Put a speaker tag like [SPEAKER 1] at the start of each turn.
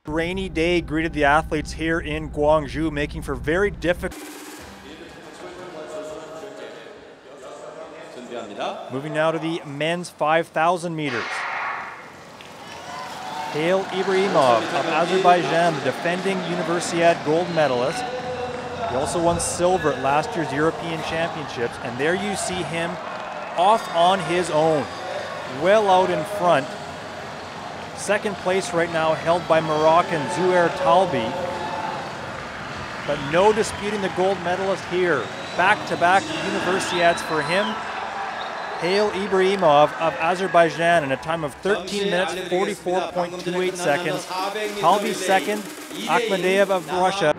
[SPEAKER 1] Rainy day greeted the athletes here in Gwangju, making for very difficult. Moving now to the men's 5,000 meters. Hail Ibrahimov of Azerbaijan, the defending Universiade gold medalist. He also won silver at last year's European Championships, and there you see him off on his own, well out in front. Second place right now held by Moroccan Zouhair Talbi, but no disputing the gold medalist here. Back-to-back Universiades for him. Hail Ibrahimov of Azerbaijan in a time of 13 minutes, 44.28 seconds. Talbi second, Akhmadeyev of Russia.